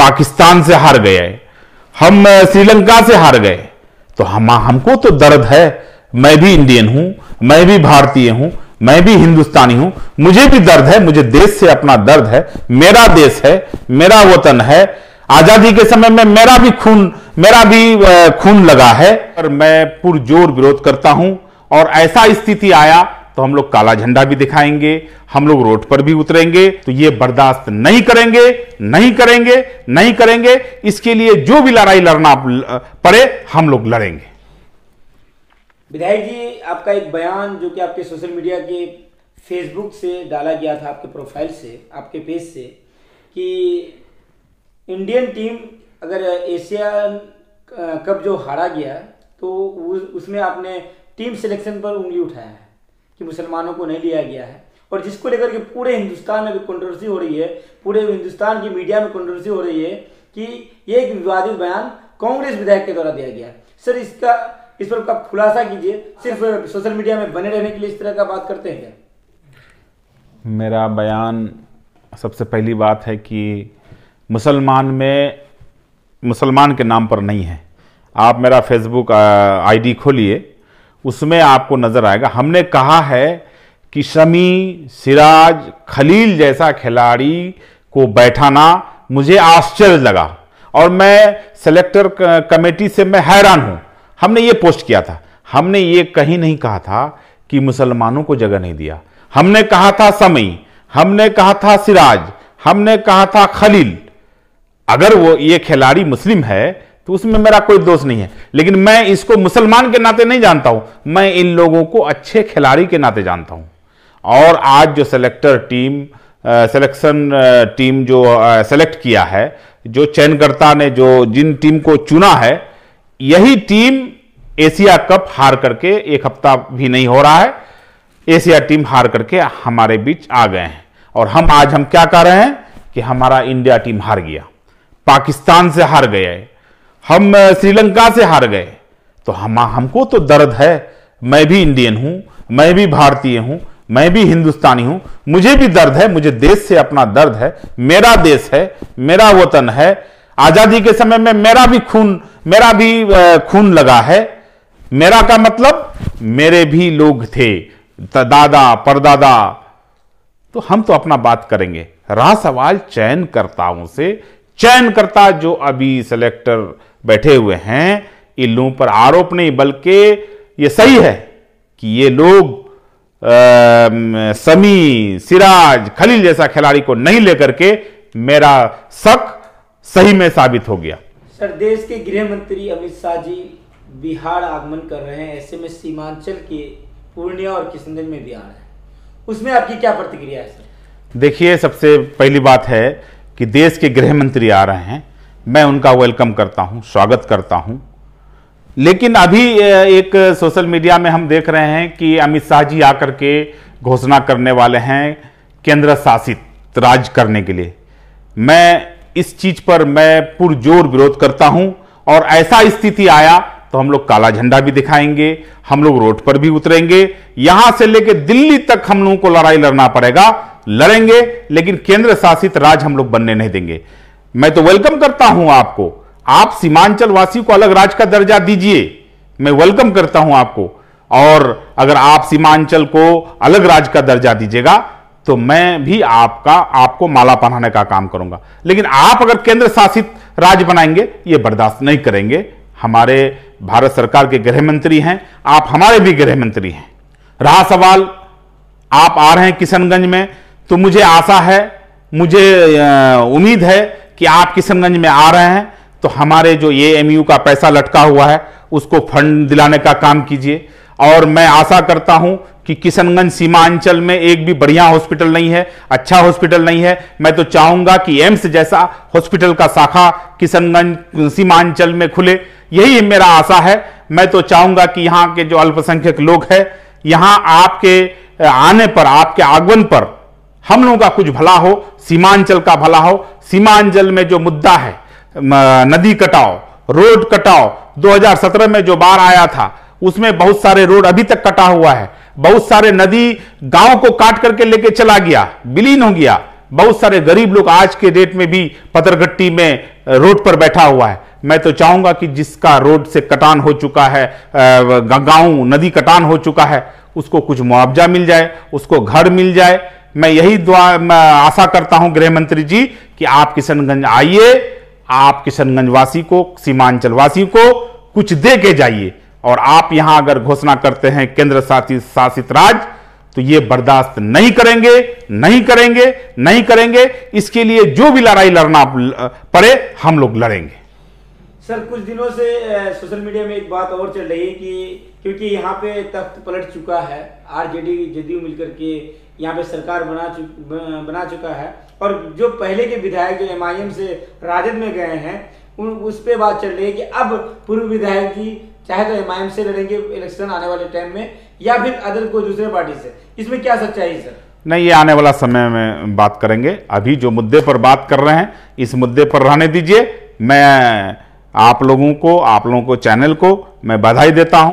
पाकिस्तान से हार गए, हम श्रीलंका से हार गए, तो हमको तो दर्द है। मैं भी इंडियन हूं, मैं भी भारतीय हूं, मैं भी हिंदुस्तानी हूं, मुझे भी दर्द है, मुझे देश से अपना दर्द है। मेरा देश है, मेरा वतन है। आजादी के समय में मेरा भी खून लगा है, और मैं पुरजोर विरोध करता हूं। और ऐसा स्थिति आया तो हम लोग काला झंडा भी दिखाएंगे, हम लोग रोड पर भी उतरेंगे। तो ये बर्दाश्त नहीं करेंगे, नहीं करेंगे, नहीं करेंगे। इसके लिए जो भी लड़ाई लड़ना पड़े हम लोग लड़ेंगे। विधायक जी, आपका एक बयान जो कि आपके सोशल मीडिया के फेसबुक से डाला गया था, आपके प्रोफाइल से, आपके पेज से, कि इंडियन टीम अगर एशिया कप जो हारा गया तो उसमें आपने टीम सिलेक्शन पर उंगली उठाया है कि मुसलमानों को नहीं लिया गया है, और जिसको लेकर के पूरे हिंदुस्तान में भी कंट्रोवर्सी हो रही है, पूरे हिंदुस्तान की मीडिया में कंट्रोवर्सी हो रही है कि ये एक विवादित बयान कांग्रेस विधायक के द्वारा दिया गया है। सर, इस पर आप खुलासा कीजिए। सिर्फ सोशल मीडिया में बने रहने के लिए इस तरह का बात करते हैं क्या? मेरा बयान, सबसे पहली बात है कि मुसलमान के नाम पर नहीं है। आप मेरा फेसबुक आईडी खोलिए, उसमें आपको नजर आएगा। हमने कहा है कि शमी, सिराज, खलील जैसा खिलाड़ी को बैठाना मुझे आश्चर्य लगा, और मैं सेलेक्टर कमेटी से मैं हैरान हूं। हमने ये पोस्ट किया था। हमने ये कहीं नहीं कहा था कि मुसलमानों को जगह नहीं दिया। हमने कहा था शमी, हमने कहा था सिराज, हमने कहा था खलील। अगर वो ये खिलाड़ी मुस्लिम है तो उसमें मेरा कोई दोष नहीं है, लेकिन मैं इसको मुसलमान के नाते नहीं जानता हूं, मैं इन लोगों को अच्छे खिलाड़ी के नाते जानता हूं। और आज जो सिलेक्शन टीम जो सेलेक्ट किया है, जो चयनकर्ता ने जिन टीम को चुना है, यही टीम एशिया कप हार करके, एक हफ्ता भी नहीं हो रहा है, एशिया टीम हार करके हमारे बीच आ गए हैं। और आज हम क्या कह रहे हैं कि हमारा इंडिया टीम हार गया, पाकिस्तान से हार गए, हम श्रीलंका से हार गए, तो हमको तो दर्द है। मैं भी इंडियन हूं, मैं भी भारतीय हूं, मैं भी हिंदुस्तानी हूं, मुझे भी दर्द है, मुझे देश से अपना दर्द है। मेरा देश है, मेरा वतन है। आजादी के समय में मेरा भी खून लगा है। मेरा का मतलब मेरे भी लोग थे, दादा परदादा। तो हम तो अपना बात करेंगे। रहा सवाल चयनकर्ताओं से, चयनकर्ता जो अभी सेलेक्टर बैठे हुए हैं, इन लोगों पर आरोप नहीं, बल्कि ये सही है कि ये लोग शमी, सिराज, खलील जैसा खिलाड़ी को नहीं लेकर के, मेरा शक सही में साबित हो गया। सर, देश के गृह मंत्री अमित शाह जी बिहार आगमन कर रहे हैं, ऐसे में सीमांचल के पूर्णिया और किशनगंज में भी आ रहे हैं, उसमें आपकी क्या प्रतिक्रिया है सर? देखिए, सबसे पहली बात है कि देश के गृह मंत्री आ रहे हैं, मैं उनका वेलकम करता हूं, स्वागत करता हूं। लेकिन अभी एक सोशल मीडिया में हम देख रहे हैं कि अमित शाह जी आकर के घोषणा करने वाले हैं केंद्र शासित राज्य करने के लिए। मैं इस चीज पर मैं पुरजोर विरोध करता हूं, और ऐसा स्थिति आया तो हम लोग काला झंडा भी दिखाएंगे, हम लोग रोड पर भी उतरेंगे। यहां से लेकर दिल्ली तक हम लोगों को लड़ाई लड़ना पड़ेगा, लड़ेंगे, लेकिन केंद्र शासित राज्य हम लोग बनने नहीं देंगे। मैं तो वेलकम करता हूं आपको, आप सीमांचल वासियों को अलग राज्य का दर्जा दीजिए, मैं वेलकम करता हूं आपको। और अगर आप सीमांचल को अलग राज्य का दर्जा दीजिएगा तो मैं भी आपको माला पहनाने का काम करूंगा। लेकिन आप अगर केंद्र शासित राज्य बनाएंगे, ये बर्दाश्त नहीं करेंगे। हमारे भारत सरकार के गृह मंत्री हैं, आप हमारे भी गृह मंत्री हैं। रहा सवाल, आप आ रहे हैं किशनगंज में, तो मुझे आशा है, मुझे उम्मीद है कि आप किशनगंज में आ रहे हैं तो हमारे जो एएमयू का पैसा लटका हुआ है उसको फंड दिलाने का काम कीजिए। और मैं आशा करता हूं कि किशनगंज सीमांचल में एक भी बढ़िया हॉस्पिटल नहीं है, अच्छा हॉस्पिटल नहीं है। मैं तो चाहूंगा कि एम्स जैसा हॉस्पिटल का शाखा किशनगंज सीमांचल में खुले, यही मेरा आशा है। मैं तो चाहूंगा कि यहां के जो अल्पसंख्यक लोग हैं, यहां आपके आने पर, आपके आगमन पर हम लोगों का कुछ भला हो, सीमांचल का भला हो। सीमांचल में जो मुद्दा है, नदी कटाव, रोड कटाव, 2017 में जो बाढ़ आया था उसमें बहुत सारे रोड अभी तक कटा हुआ है, बहुत सारे नदी गांव को काट करके लेके चला गया, विलीन हो गया, बहुत सारे गरीब लोग आज के डेट में भी पत्थरघट्टी में रोड पर बैठा हुआ है। मैं तो चाहूंगा कि जिसका रोड से कटान हो चुका है, गांव नदी कटान हो चुका है, उसको कुछ मुआवजा मिल जाए, उसको घर मिल जाए। मैं यही आशा करता हूं गृह मंत्री जी कि आप किशनगंज आइए, आप किशनगंज वासी को, सीमांचल वासी को कुछ दे के जाइए। और आप यहां अगर घोषणा करते हैं केंद्र शासित राज्य, तो ये बर्दाश्त नहीं करेंगे, नहीं करेंगे, नहीं करेंगे। इसके लिए जो भी लड़ाई लड़ना पड़े हम लोग लड़ेंगे। सर, कुछ दिनों से सोशल मीडिया में एक बात और चल रही है कि क्योंकि यहाँ पे तख्त पलट चुका है, आरजेडी जदयू मिलकर के यहाँ पे सरकार बना चुका है, और जो पहले के विधायक जो एमआईएम से राजद में गए हैं उस पे बात चल रही है कि अब पूर्व विधायक जी चाहे तो एमआईएम से लड़ेंगे इलेक्शन आने वाले टाइम में, या फिर अदर कोई दूसरे पार्टी से। इसमें क्या सच्चाई है सर? नहीं, ये आने वाला समय में बात करेंगे। अभी जो मुद्दे पर बात कर रहे हैं इस मुद्दे पर रहने दीजिए। मैं आप लोगों को चैनल को मैं बधाई देता हूं।